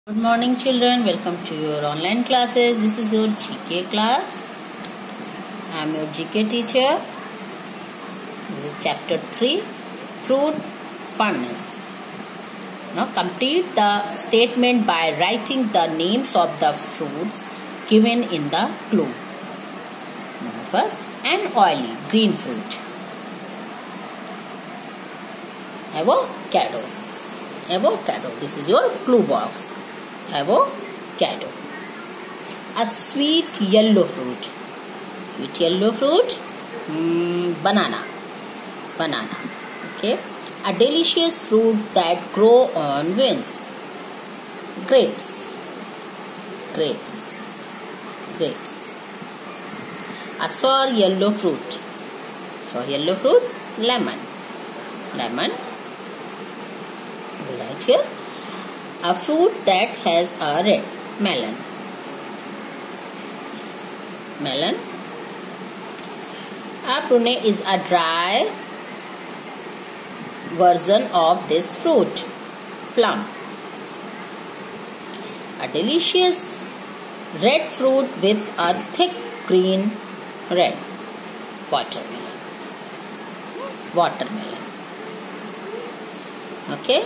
Good morning children, welcome to your online classes. This is your GK class. I am your GK teacher. This is chapter 3, fruit furnace. Now complete the statement by writing the names of the fruits given in the clue. Now first, an oily green fruit. Avocado. Avocado. This is your clue box. Avocado. A sweet yellow fruit. Sweet yellow fruit. Banana. Banana. Okay. A delicious fruit that grow on winds. Grapes. Grapes. Grapes. A sour yellow fruit. Sour yellow fruit. Lemon. Lemon. Right here. A fruit that has a red. Melon. Melon. A prune is a dry version of this fruit. Plum. A delicious red fruit with a thick green red. Watermelon. Watermelon. Okay.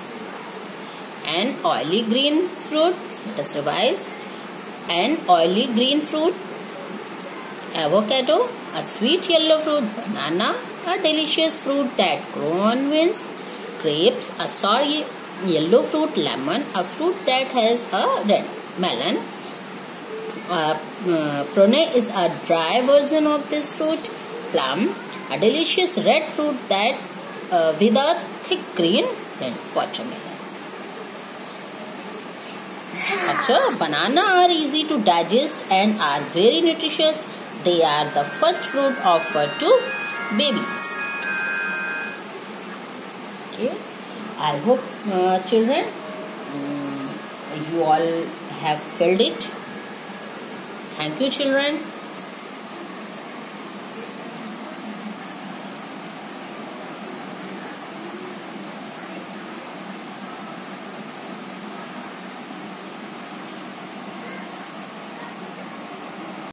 An oily green fruit. Let us revise. An oily green fruit. Avocado. A sweet yellow fruit. Banana. A delicious fruit that grows on winds. Grapes. A sour yellow fruit. Lemon. A fruit that has a red. Melon. Prune is a dry version of this fruit. Plum. A delicious red fruit that with a thick green red. Watermelon. Banana are easy to digest and are very nutritious. They are the first fruit offered to babies. Okay. I hope children you all have filled it. Thank you children.